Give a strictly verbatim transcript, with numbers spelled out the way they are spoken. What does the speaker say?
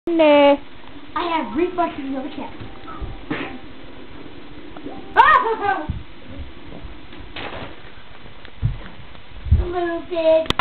Nah. I have reflexes of a cat. Ah! Little pig.